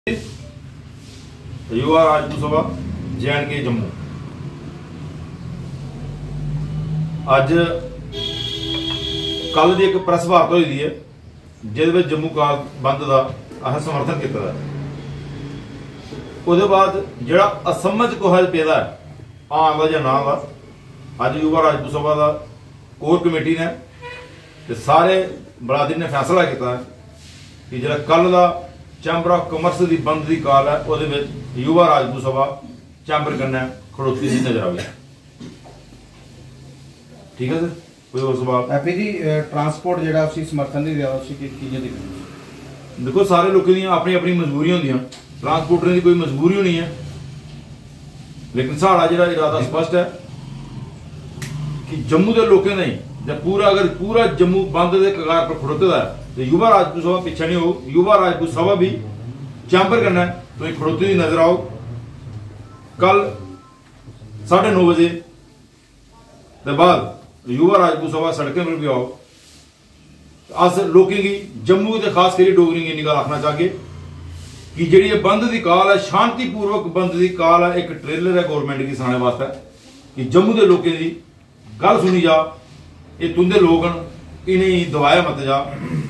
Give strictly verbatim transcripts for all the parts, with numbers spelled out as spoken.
युवा राजपूत सभा जे एंड के जम्मू अज कल की एक प्रेस वार्ता हुई है जिस जम्मू काल बंद का अस समर्थन किया। उसके बाद जोड़ा असमझ कुछ पेदा है आम का या ना का अज युवा राजपूत सभा का कोर कमेटी ने ते सारे बरादरी ने फैसला किया कि जो कल का चैंबर ऑफ कॉमर्स की बंद की कॉल है वो युवा राजपूत सभा चैंबर कन्नै खड़ोती सी नजर आई। ठीक है सर, कोई और सवाल? हैप्पी जी ट्रांसपोर्ट जेड़ा उसी समर्थन दी दिया उसी की चीजें दिख देखो सारे लोगों दी अपनी अपनी मजबूरी होंदियां, ट्रांसपोर्टर की कोई मजबूरी होनी है, लेकिन साड़ा जेड़ा इरादा स्पष्ट है कि जम्मू के लोगों नहीं जब पूरा अगर पूरा जम्मू बंद के कगार पर खड़ोता है तो युवा राजपूत सभा पीछे नहीं हो। युवा राजपूत सभा भी चैंबर करना है तो एक खड़ोती हुई नजर आओ। कल साढ़े नौ बजे के बाद युवा राजपूत सभा सड़कों पर भी आओ। अस लोगों की जम्मू के खास करी डोगरी की निगाह रखना चाहिए कि जी बंद की कॉल है शांतिपूर्वक बंद की कॉल है, एक ट्रेलर है गवर्नमेंट की सुनाने वास्ते कि जम्मू के लोगों की गल सुनी जा। ये तुंदे लोग इन्हें दबाया मत जा।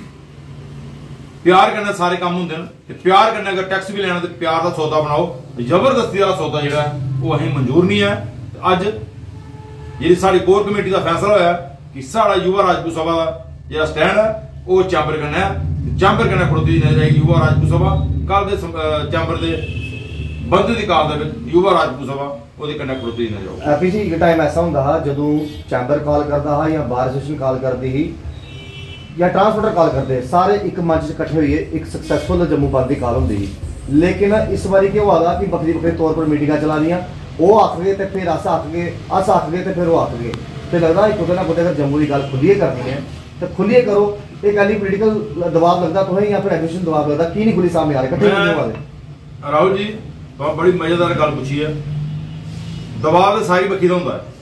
प्यार करने सारे काम होंगे ते प्यार करने अगर टैक्स भी लेना तो प्यार का सौदा बनाओ। जबरदस्ती का सौदा जोड़ा वो अं मंजूर नहीं है। अज जी साड़ी कोर कमेटी का फैसला होया कि साड़ा युवा राजपूत सभा का जो स्टैंड है वो चैंबर करना है, चैंबर करना खड़ोती नजर आएगी युवा राजपूत सभा। कल के चैंबर के बंद की काल युवा राजपूत सभा खड़ोती नजर आएगी। हैप्पी जी एक टाइम ऐसा होंदा हा जदों चैंबर कॉल करता हा या बार एसोसिएशन कॉल करती ही या ट्रांसपोर्टर कॉल करते सारे एक मंच इकट्ठे हुए एक सक्सैसफुल जम्मू बंद की कॉल होंदी ही। लेकिन इस बारी क्या हुआ था कि बखरी बखरी तौर पर मीटिंग चला दियां, वो आख गए तो फिर अस आख गए, अस आख गए तो फिर वो आख गए। तो लगता है कुछ ना कुछ अगर जम्मू की गल खुलिए करनी है तो खुलिए करो। एक ऐली पोलिटिकल दबाव लगता तुम्हें या फिर एडमिशन दबाव लगता की नहीं खुली सामने आ रहे कट्ठे होने वाले। राहुल जी तो बड़ी मजेदार गल पूछी है। दबाव तो सारी बखी का होंदा है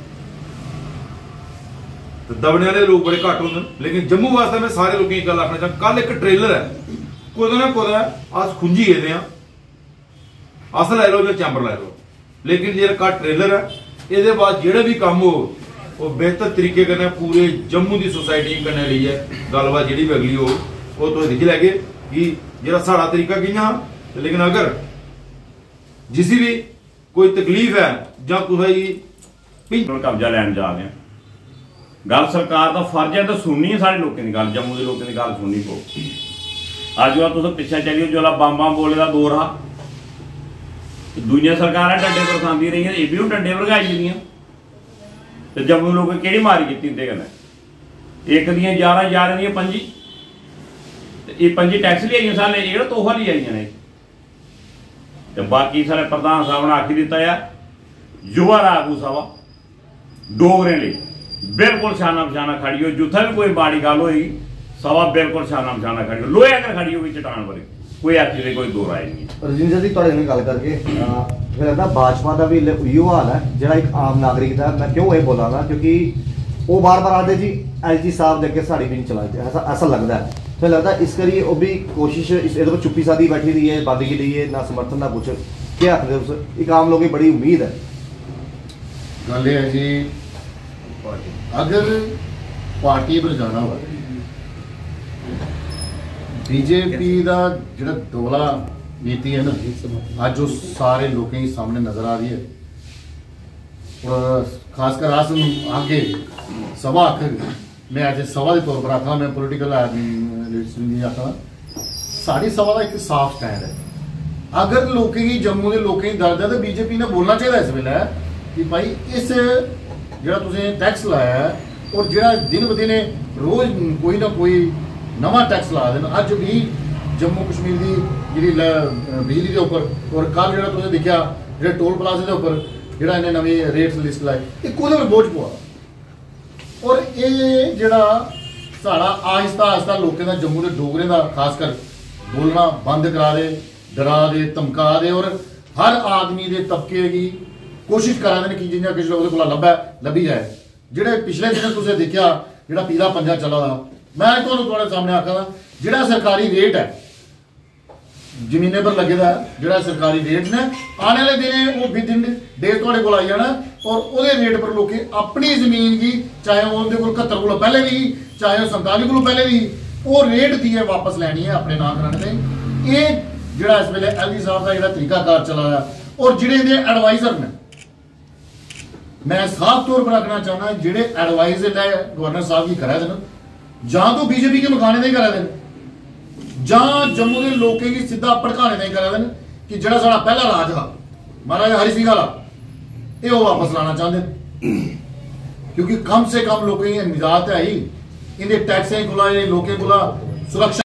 तो दबने वाले लोग बड़े घट होंगे, लेकिन जम्मू वास्ते मैं सारे लोगों की गल आखना चाह। कल एक ट्रेलर है कुछ ना कुछ अस खुंजी गेदे हैं, अस लै लो या चैंबर लै लो, लेकिन जो कल ट्रेलर है ये बाद जोड़े भी काम हो वो बेहतर तरीके कन्नै पूरे जम्मू की सोसाइटी कन्नै लेइयै गलबात जी भी अगली हो वो तुम दिक्खी लैगे कि जो साड़ा तरीका कि'यां। लेकिन अगर जिस भी कोई तकलीफ है या कुछ कब्जा लैन जा रहे हैं, गल सरकार का फर्ज है तो सुननी है सारे लोगों की गल, जम्मू के लोगों की गल सुननी पो। अज तुम पिछे चलियो जो बम बम बोले का दौर हा, दूजिया सरकार डंडे बरसांदी रही ये भी डंडे भरगाई दियां तो जम्मू लोग कि मारी की इंदे कन्नै एक दियां ग्यारह ग्यारह दियां पंजी ये पंजी टैक्स लियाई सारे ये तोहफा ली आई ने। तो बाकी सारे प्रधान साहब ने आखी दिता है युवा राजपूत सभा डोगरें लिए बिल्कुल शाना बशाना खड़ी हो, जिथे भी कोई माड़ी गल होगी सभा बिल्कुल शाना बशाना खड़ी हो, लोहे अगर खड़ी होगी चटान पर कोई ऐसी कोई दो राय नहीं। रजिंदर जी तुहाडे नाल गल करके फिर लगता भाजपा का भी इहो हाल है जिहड़ा एक आम नागरिक का। मैं क्यों ये बोलांगा क्योंकि वो बार बार आते जी एल जी साहब दे अगे साड़ी भी नहीं चलाते, ऐसा ऐसा लगता है। फिर लगता है इस करिए वो भी कोशिश इस को चुप्पी सादी बैठी रही है बंद की रही है ना समर्थन ना कुछ क्या आखते उस एक आम लोगों की बड़ी उम्मीद है। गल है जी अगर पार्टी पर जाना हो बीजेपी का जो दोला नीति है ना अज वो सारे लोगों के सामने नजर आ रही है। और खासकर अस आगे सभा आख मैं अज सभा के तौर पर आखा मैं पोलिटिकल आखा साड़ी सभा का एक साफ स्टैंड है। अगर लोगों की जम्मू के लोगों की दर्द है तो बीजेपी ने बोलना चाहिए इस वेले कि भाई इस जो तुसें टैक्स लाया है और जो दिन ब दिन रोज कोई ना कोई नवा टैक्स ला देना। अज भी जम्मू कश्मीर की जी बिजली के उपर और कल जो तुसें देखा जो टोल प्लाजे के उपर जो इन्हें नवी रेट्स लिस्ट लाए ये कोदे पर बोझ पवा। और ये जोड़ा साड़ा आहिस्ता आहिस्ता लोगों का जम्मू के डोगरें का खासकर बोलना बंद करा दे, डरा दे, धमका दे और हर आदमी के तबके की कोशिश करा दें कि जिन्ना किसी लोग को लभा लभी जाए। जोड़े पिछले दिन तुसें देखा जो पीला पंजा चला था मैं तुहानूं तुहाडे सामने आखा जो सरकारी रेट है ਜ਼ਮੀਨੇ ਪਰ ਲੱਗੇਦਾ ਜਿਹੜਾ ਸਰਕਾਰੀ ਰੇਟ ਨੇ ਆने वाले दिन वो विदिन डेज ਤੁਹਾਡੇ ਕੋਲ ਆ ਜਾਣਾ ਔਰ ਉਹਦੇ ਰੇਟ ਪਰ ਲੋਕੀ ਆਪਣੀ ਜ਼ਮੀਨ ਦੀ ਚਾਹੇ ਉਹਦੇ ਕੋਲ ਇਕਹੱਤਰ ਕੋਲ ਪਹਿਲੇ ਵੀ ਚਾਹੇ ਉਹ ਸੰਤਾਲੀ ਕੋਲ ਪਹਿਲੇ ਵੀ ਉਹ ਰੇਟ ਦੀ ਹੈ ਵਾਪਸ ਲੈਣੀ ਹੈ ਆਪਣੇ ਨਾਂ ਕਰਾਉਣ ਤੇ। ਇਹ ਜਿਹੜਾ ਇਸ ਵੇਲੇ ਐਲਡੀ ਸਾਹਿਬ ਦਾ ਜਿਹੜਾ ਤਰੀਕਾਕਾਰ ਚਲਾਇਆ ਔਰ ਜਿਹੜੇ ਇਹਦੇ ਐਡਵਾਈਜ਼ਰ ਨੇ मैं साफ तौर पर रखना चाहना जेडे एडवाइस है गवर्नर साहब की करा देना ਜਾਂ तो बीजेपी के मकाने नहीं करा देना ਜਾਂ जम्मू के लोगों की सीधा भड़काने नहीं करा देना कि जड़ा साड़ा पहला राज था महाराजा हरि सिंह वाला ये वो वापस लाना चाहते क्योंकि कम से कम लोगों की निजात है ही इन्हें टैक्सें कोला लोगों कोला सुरक्षा